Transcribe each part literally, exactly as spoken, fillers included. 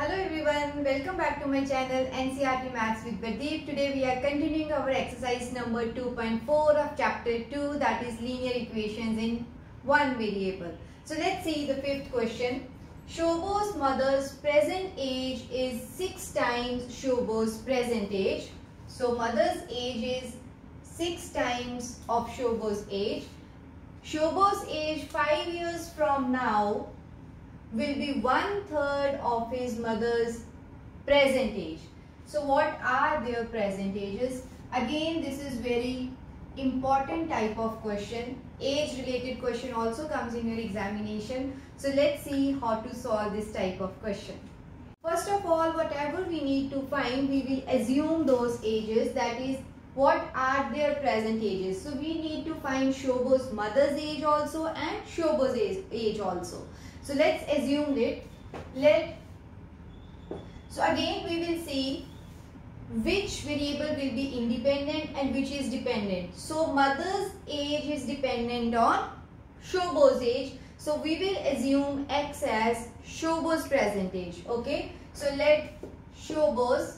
Hello everyone, welcome back to my channel N C E R T Maths with Pradeep. Today we are continuing our exercise number two point four of chapter two, that is linear equations in one variable. So let's see the fifth question. Shobo's mother's present age is six times Shobo's present age. So mother's age is six times of Shobo's age. Shobo's age five years from now will be one third of his mother's present age. So what are their present ages? Again, this is very important type of question. Age related question also comes in your examination. So let's see how to solve this type of question. First of all, whatever we need to find, we will assume those ages, that is what are their present ages. So we need to find Shobo's mother's age also and Shobo's age also. So let's assume it. Let so again we will see which variable will be independent and which is dependent. So mother's age is dependent on Shobo's age. So we will assume X as Shobo's present age. Okay. So let Shobo's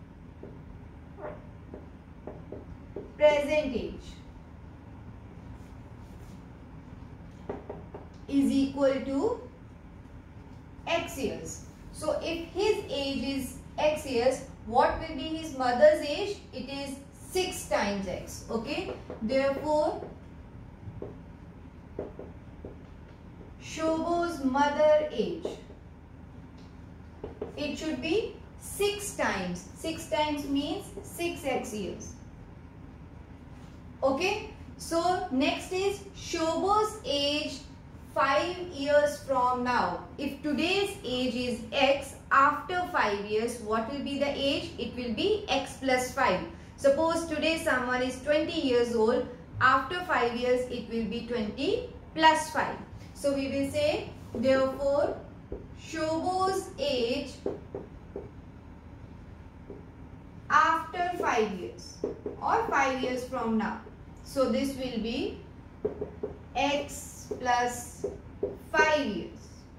present age is equal to X years. So if his age is X years, what will be his mother's age? It is six times X. Okay. Therefore, Shobo's mother age, it should be six times. six times means six X years. Okay. So next is Shobo's age five years from now. If today's age is X, after five years, what will be the age? It will be X plus five. Suppose today someone is twenty years old. After five years, it will be twenty plus five. So we will say, therefore, Shobo's age after five years or five years from now. So this will be X plus five years.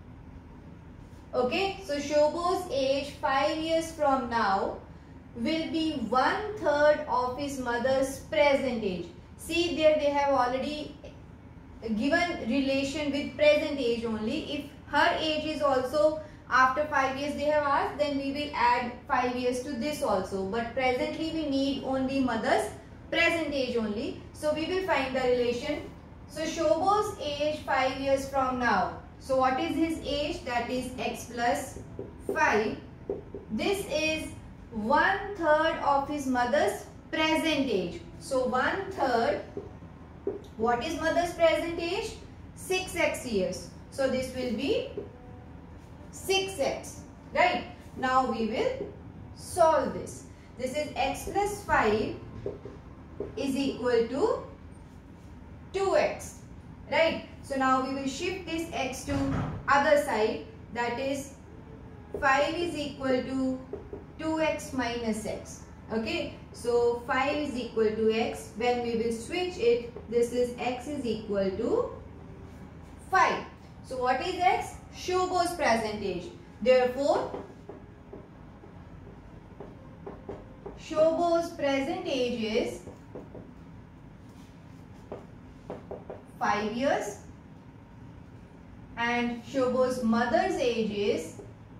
Okay, so Shobo's age five years from now will be one third of his mother's present age. See, there they have already given relation with present age only. If her age is also after five years they have asked, then we will add five years to this also. But presently we need only mother's present age only. So we will find the relation. So Shobo's age five years from now. So what is his age? That is X plus five. This is one third of his mother's present age. So one third. What is mother's present age? six X years. So this will be six X. Right. Now we will solve this. This is X plus five is equal to two X. Right. So now we will shift this X to other side. That is five is equal to two X minus X. Okay. So five is equal to X. When we will switch it, this is X is equal to five. So what is X? Shobo's present age. Therefore, Shobo's present age is five years and Shobo's mother's age is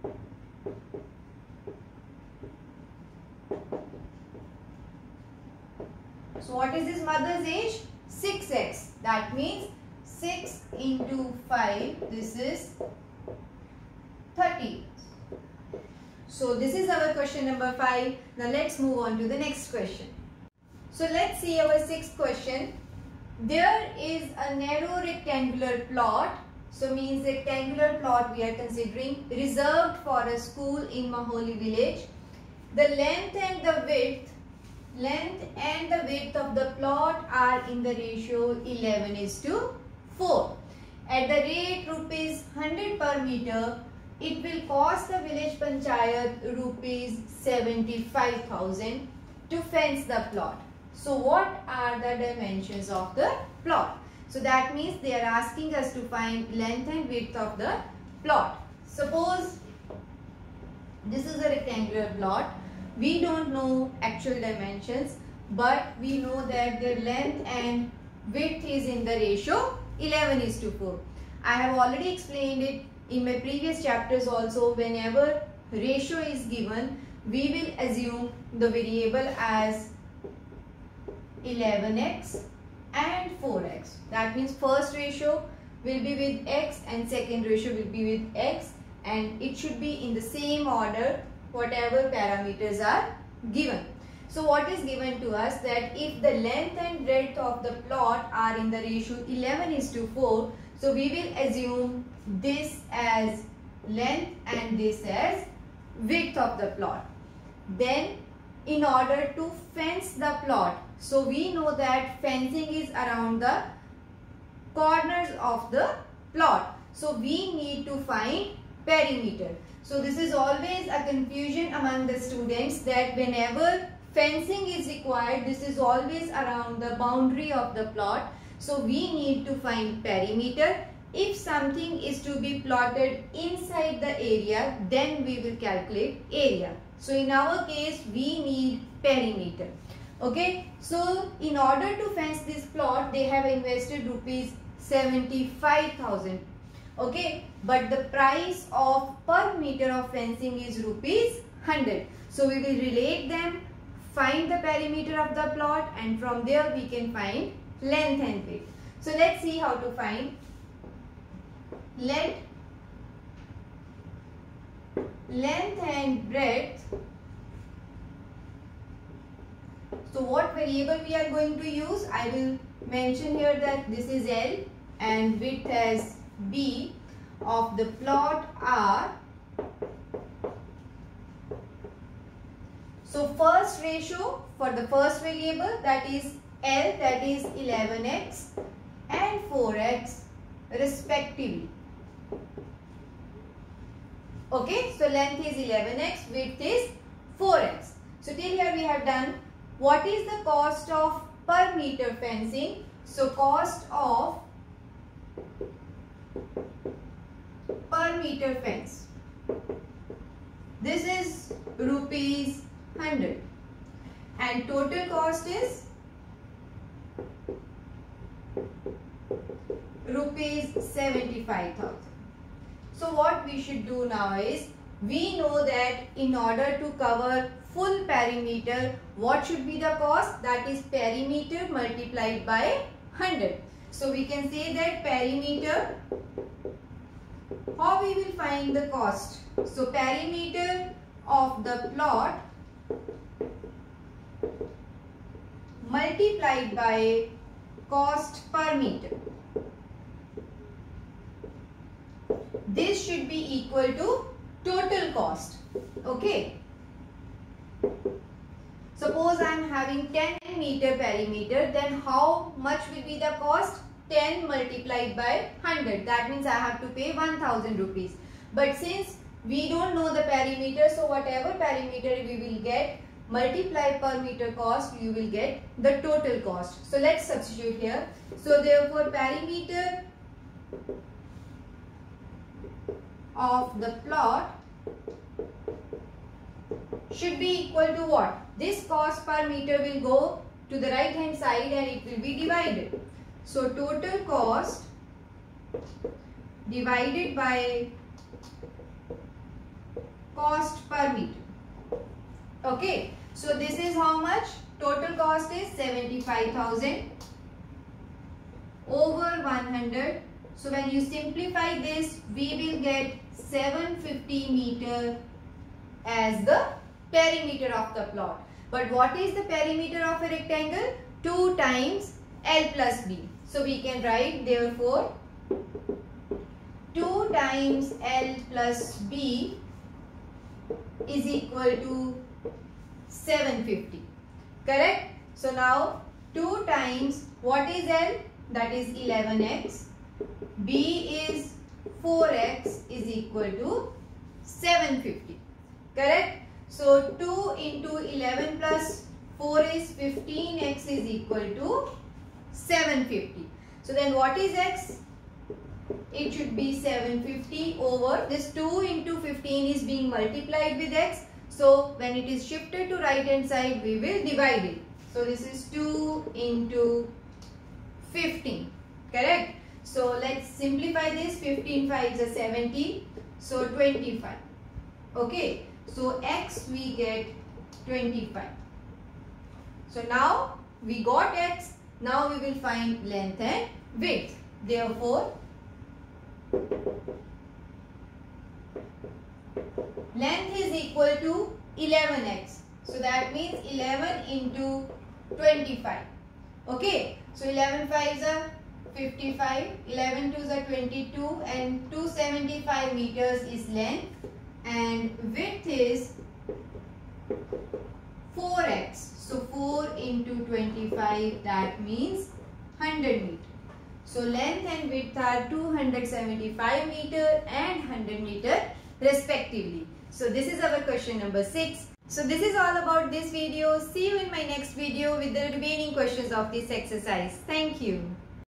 so what is his mother's age? six X. That means six into five, this is thirty. So this is our question number five. Now let's move on to the next question. So let's see our sixth question. There is a narrow rectangular plot, so means rectangular plot we are considering, reserved for a school in Maholi village. The length and the width, length and the width of the plot are in the ratio eleven is to four. At the rate rupees one hundred per meter, it will cost the village panchayat rupees seventy-five thousand to fence the plot. So what are the dimensions of the plot? So that means they are asking us to find length and width of the plot. Suppose This is a rectangular plot. We don't know actual dimensions, but we know that the length and width is in the ratio eleven is to four. I have already explained it in my previous chapters also. Whenever ratio is given, we will assume the variable as eleven x and four x. That means first ratio will be with x and second ratio will be with x, and it should be in the same order whatever parameters are given. So what is given to us, that if the length and breadth of the plot are in the ratio eleven is to four, so we will assume this as length and this as width of the plot. Then in order to fence the plot, so we know that fencing is around the corners of the plot. So we need to find perimeter. So this is always a confusion among the students, that whenever fencing is required, this is always around the boundary of the plot. So we need to find perimeter. If something is to be plotted inside the area, then we will calculate area. So in our case, we need perimeter. Okay. So in order to fence this plot, they have invested rupees seventy-five thousand. Okay. But the price of per meter of fencing is rupees one hundred. So we will relate them, find the perimeter of the plot, and from there we can find length and width. So let's see how to find length, length and breadth. So what variable we are going to use? I will mention here that this is L and width as B of the plot R. So first ratio for the first variable, that is L, that is eleven x and four x respectively. Okay, so length is eleven x, width is four x. So till here we have done. What is the cost of per meter fencing? So cost of per meter fence, this is rupees one hundred, and total cost is rupees seventy-five thousand. So what we should do now is, we know that in order to cover full perimeter, what should be the cost? That is perimeter multiplied by one hundred. So we can say that perimeter, how we will find the cost? So perimeter of the plot multiplied by cost per meter. This should be equal to total cost. Okay. Suppose I am having ten meter perimeter, then how much will be the cost? ten multiplied by one hundred. That means I have to pay one thousand rupees. But since we don't know the perimeter, so whatever perimeter we will get, multiply per meter cost, you will get the total cost. So let's substitute here. So therefore perimeter of the plot should be equal to what? This cost per meter will go to the right hand side and it will be divided. So total cost divided by cost per meter. Okay. So this is how much? Total cost is seventy-five thousand over one hundred. So when you simplify this, we will get seven hundred fifty meter as the perimeter of the plot. But what is the perimeter of a rectangle? two times L plus B. So we can write therefore two times L plus B is equal to seven hundred fifty. Correct? So now two times what is L? That is eleven x. B is four x is equal to seven hundred fifty. Correct? So two into eleven plus four is fifteen x is equal to seven hundred fifty. So then what is x? it should be seven fifty over this two into fifteen is being multiplied with x. So when it is shifted to right hand side, we will divide it. So this is two into fifteen, correct? So let's simplify this. fifteen fives are seventy, so twenty-five. Okay, so x we get twenty-five. So now we got x. Now we will find length and width. Therefore, length is equal to eleven x. So that means eleven into twenty-five. Okay, so eleven fives are fifty-five, eleven twos are twenty-two, and two hundred seventy-five meters is length, and width is four x. So four into twenty-five, that means one hundred meters. So length and width are two hundred seventy-five meter and one hundred meter respectively. So this is our question number six. So this is all about this video. See you in my next video with the remaining questions of this exercise. Thank you.